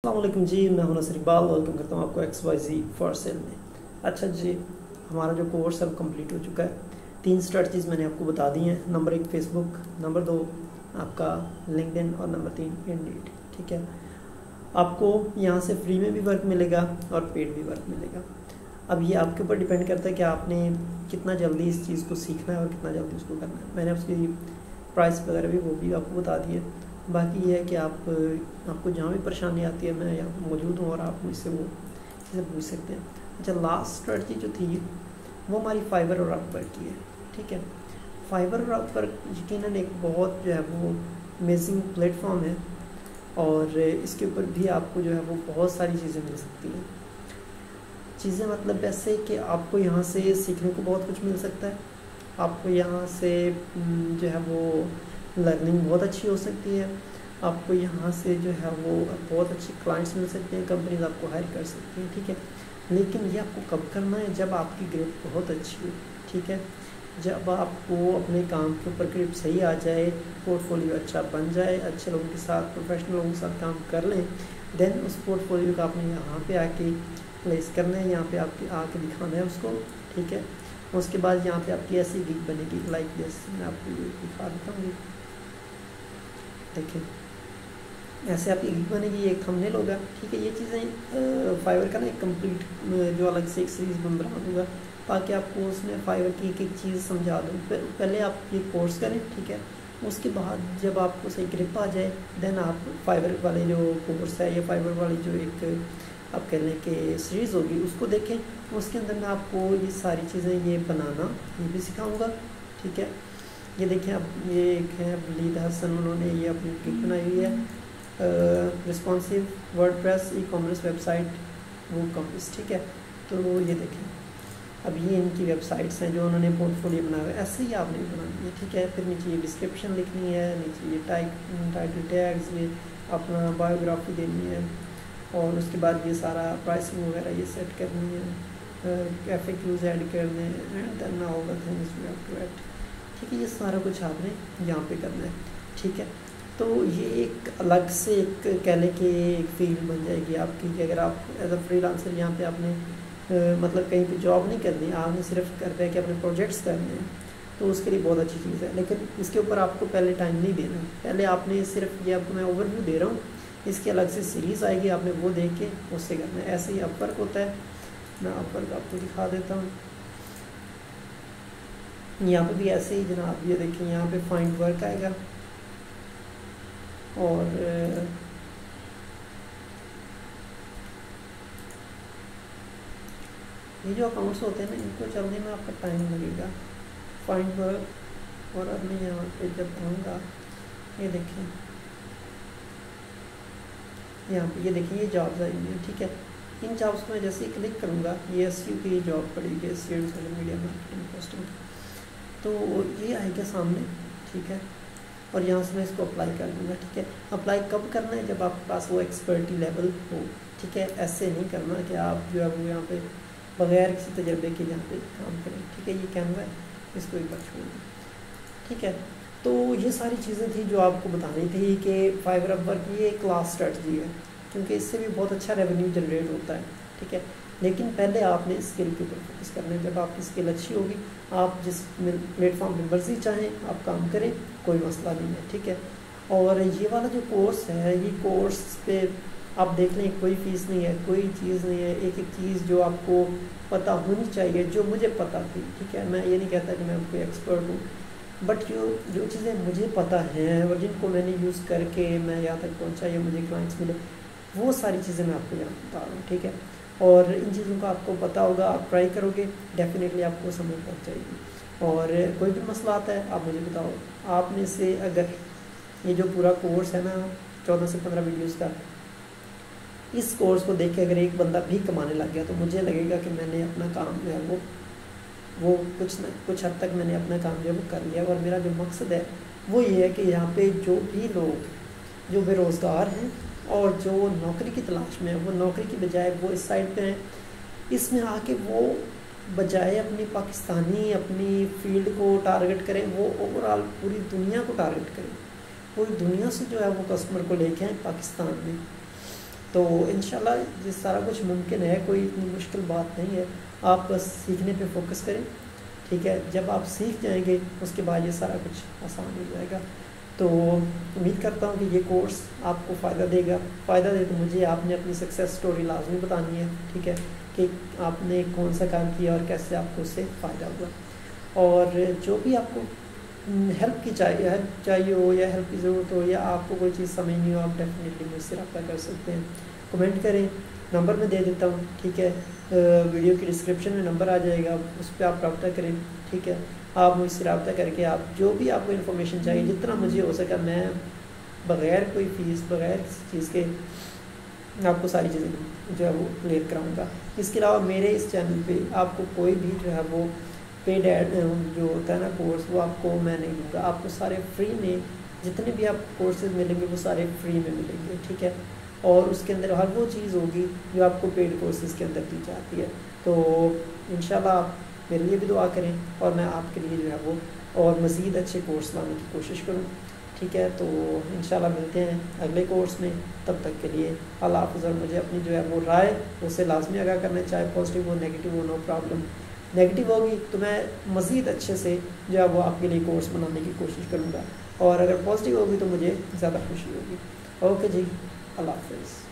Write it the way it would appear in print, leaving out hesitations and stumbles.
अस्सलामुअलैकुम जी, मैं हूं नसर इकबाल। वेलकम करता हूं आपको XYZ फॉर सेल में। अच्छा जी, हमारा जो कोर्स है वो कंप्लीट हो चुका है। 3 स्ट्रेटजीज़ मैंने आपको बता दी हैं। नंबर 1 फेसबुक, नंबर 2 आपका लिंक्डइन और नंबर 3 इंडीड। ठीक है, आपको यहाँ से फ्री में भी वर्क मिलेगा और पेड भी वर्क मिलेगा। अब ये आपके ऊपर डिपेंड करता है कि आपने कितना जल्दी इस चीज़ को सीखना है और कितना जल्दी उसको करना है। मैंने उसकी प्राइस वगैरह भी वो भी आपको बता दी है। बाकी ये है कि आपको जहाँ भी परेशानी आती है मैं यहाँ मौजूद हूँ और आप मुझसे वो चीज़ें पूछ सकते हैं। अच्छा, लास्ट स्ट्रेटजी जो थी वो हमारी फाइवर और अपवर्क की है। ठीक है, फाइवर और अपवर्क यकीनन एक बहुत जो है वो अमेजिंग प्लेटफॉर्म है और इसके ऊपर भी आपको जो है वो बहुत सारी चीज़ें मिल सकती हैं। चीज़ें मतलब ऐसे कि आपको यहाँ से सीखने को बहुत कुछ मिल सकता है। आपको यहाँ से जो है वो लर्निंग बहुत अच्छी हो सकती है। आपको यहाँ से जो है वो बहुत अच्छे क्लाइंट्स मिल सकते हैं, कंपनीज आपको हायर कर सकती हैं। ठीक है, लेकिन ये आपको कब करना है? जब आपकी ग्रिप बहुत अच्छी हो। ठीक है, जब आपको अपने काम के ऊपर ग्रिप सही आ जाए, पोर्टफोलियो अच्छा बन जाए, अच्छे लोगों के साथ, प्रोफेशनल लोगों के साथ काम कर लें, देन उस पोर्टफोलियो का आपने यहाँ पे आके प्लेस करना है, यहाँ पे आपके आके दिखाना है उसको। ठीक है, उसके बाद यहाँ पे आपकी ऐसी गिग बनेगी लाइक दिस। मैं आपको ये दिखा देता हूँ। देखिए, ऐसे आपकी गिग बनेगी, एक थंबनेल होगा। ठीक है, ये चीज़ें फाइवर का ना एक कंप्लीट जो अलग से एक सीरीज़ बना दूँगा ताकि आपको उसमें फाइवर की एक एक चीज़ समझा दूँ। पहले आप ये कोर्स करें। ठीक है, उसके बाद जब आपको सही ग्रिप आ जाए देन आप फाइवर वाले जो कोर्स है या फाइवर वाली जो एक आप कह लें कि सीरीज़ होगी उसको देखें। उसके अंदर मैं आपको ये सारी चीज़ें ये बनाना ये भी सिखाऊंगा। ठीक है, ये देखें, अब ये एक है वलीद हसन, उन्होंने ये अपनी गिग बनाई हुई है, responsive WordPress e commerce website वो कॉमर्स। ठीक है, तो ये देखें, अब ये इनकी वेबसाइट्स हैं जो उन्होंने पोर्टफोलियो बनाया हुआ है। ऐसे ही आपने बनानी है। ठीक है, फिर नीचे ये डिस्क्रिप्शन लिखनी है, नीचे ये टाइटल टैग्स, ये अपना बायोग्राफी देनी है और उसके बाद ये सारा प्राइसिंग वगैरह ये सेट करनी है, FAQs ऐड करने हैं and then all the things we have to add. ठीक है, ये सारा कुछ आपने यहाँ पे करना है। ठीक है, तो ये एक अलग से एक कह लें कि एक फील्ड बन जाएगी आपकी कि अगर आप एज अ फ्रीलांसर यहाँ पे आपने मतलब कहीं पे जॉब नहीं करनी, आपने सिर्फ करना है कि अपने प्रोजेक्ट्स करने हैं, तो उसके लिए बहुत अच्छी चीज़ है। लेकिन इसके ऊपर आपको पहले टाइम नहीं देना। पहले आपने सिर्फ ये आपको मैं ओवरव्यू दे रहा हूँ, इसकी अलग से सीरीज़ आएगी, आपने वो देख के उससे करना है। ऐसे ही अपवर्क होता है, मैं अपवर्क आपको दिखा देता हूँ। यहाँ पे भी ऐसे ही जनाब, ये देखिए यहाँ पे फाइंड वर्क आएगा और ये जो अकाउंट्स होते हैं ना, इनको चलने में आपका टाइम लगेगा। फाइंड वर्क, और अब मैं यहाँ पे जब आऊँगा, ये देखिए यहाँ पे ये देखिए ये जॉब्स आई हुई हैं। ठीक है, इन जॉब्स को मैं जैसे ही क्लिक करूँगा ये SEO की जॉब पड़ी है, सोशल मीडिया मार्केटिंग पोस्टिंग, तो ये आएगा सामने। ठीक है, और यहाँ से मैं इसको अप्लाई कर दूँगा। ठीक है, अप्लाई कब करना है? जब आपके पास वो एक्सपर्टी लेवल हो। ठीक है, ऐसे नहीं करना कि आप जो है वो यहाँ पे बगैर किसी तजर्बे के यहाँ पे काम करें। ठीक है, ये कैनवा है, इसको एक बार छोड़ दें। ठीक है, तो ये सारी चीज़ें थी जो आपको बतानी थी कि फाइवर अपवर्क ये एक क्लास स्ट्रेटजी है क्योंकि इससे भी बहुत अच्छा रेवेन्यू जनरेट होता है। ठीक है, लेकिन पहले आपने स्किल के ऊपर फोकस करना है। जब आपकी स्किल अच्छी होगी, आप जिस प्लेटफॉर्म पर मर्जी चाहें आप काम करें, कोई मसला नहीं है। ठीक है, और ये वाला जो कोर्स है, ये कोर्स पे आप देख लें, कोई फ़ीस नहीं है, कोई चीज़ नहीं है। एक एक चीज़ जो आपको पता होनी चाहिए, जो मुझे पता थी। ठीक है, मैं ये नहीं कहता कि मैं कोई एक्सपर्ट हूँ, बट जो चीज़ें मुझे पता हैं और जिनको मैंने यूज़ करके मैं यहाँ तक पहुँचा या मुझे क्लाइंट्स मिले, वो सारी चीज़ें मैं आपको यहाँ बता रहा हूँ। ठीक है, और इन चीज़ों का आपको पता होगा, आप ट्राई करोगे, डेफिनेटली आपको समझ पड़ जाएगी। और कोई भी मसला आता है आप मुझे बताओ। आप में से अगर ये जो पूरा कोर्स है ना 14 से 15 वीडियोज़ का, इस कोर्स को देख के अगर एक बंदा भी कमाने लग गया तो मुझे लगेगा कि मैंने अपना काम जो है वो कुछ हद तक मैंने अपना काम जो है वो कर लिया। और मेरा जो मकसद है वो ये है कि यहाँ पे जो भी लोग जो बेरोज़गार हैं और जो नौकरी की तलाश में है, वो नौकरी की बजाय वो इस साइड पे हैं, इसमें आके वो बजाय अपनी पाकिस्तानी अपनी फील्ड को टारगेट करें, वो ओवरऑल पूरी दुनिया को टारगेट करें, पूरी दुनिया से जो है वो कस्टमर को लेके आए पाकिस्तान में। تو انشاءاللہ یہ سارا کچھ ممکن ہے، کوئی اتنی مشکل بات نہیں ہے، آپ بس سیکھنے پہ فوکس کریں، ٹھیک ہے. جب آپ سیکھ جائیں گے اس کے بعد یہ سارا کچھ آسان ہو جائے گا. تو امید کرتا ہوں کہ یہ کورس آپ کو فائدہ دے گا. فائدہ دے تو مجھے آپ نے اپنی سکسیس سٹوری لازمی بتانی ہے، ٹھیک ہے، کہ آپ نے کون سا کام کیا اور کیسے آپ کو اس سے فائدہ ہوا. اور جو بھی آپ کو ہیلپ چاہیے ہو یا ہیلپ کی ضرورت ہو یا آپ کو کوئی چیز سمجھ نہیں ہو، آپ ڈیفینیٹلی مجھ سے رابطہ کر سکتے ہیں. کمنٹ کریں، نمبر میں دے دیتا ہوں، ٹھیک ہے، ویڈیو کی ڈسکرپشن میں نمبر آ جائے گا، اس پہ آپ رابطہ کریں، ٹھیک ہے. آپ مجھ سے رابطہ کر کے آپ جو بھی آپ کو انفارمیشن چاہیے جتنا مجھے ہو سکا میں بغیر کوئی فیس بغیر کسی چیز کے آپ کو ساری چیزیں جو ہے وہ کلیئر کراؤں گا. اس کے علاوہ میرے اس چینل پہ آپ کو کوئی بھی جو ہے وہ پیڈ ایڈ جو ہوتا ہے نا کورس، وہ آپ کو میں نہیں دوں گا. آپ کو سارے فری میں جتنے بھی آپ کورسز ملیں گے وہ سارے فری میں ملیں گے، ٹھیک ہے. اور اس کے اندر ہر وہ چیز ہوگی جو آپ کو پیڈ کورسز کے اندر دی جاتی ہے. تو انشاءاللہ آپ میرے لیے بھی دعا کریں اور میں آپ کے لیے جو ہے وہ اور مزید اچھے کورس لانے کی کوشش کروں، ٹھیک ہے. تو انشاءاللہ ملتے ہیں اگلے کورس میں. تب تک کے لیے اللہ حافظ. اور مجھے اپنی جو ہے وہ رائے اسے لازمی آگاہ کرنا، چاہے پازیٹیو ہو نیگیٹو ہو، نو پرابلم. نیگیٹو ہوگی تو میں مزید اچھے سے جو ہے وہ آپ کے لیے کورس بنانے کی کوشش کروں گا، اور اگر پازیٹیو ہوگی تو مجھے زیادہ خوشی ہوگی. اوکے جی، اللہ حافظ.